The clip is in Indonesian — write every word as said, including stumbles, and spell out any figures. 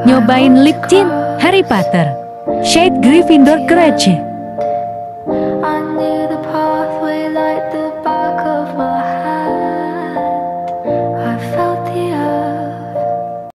Nyobain lip tint Harry Potter Shade Gryffindor Courage.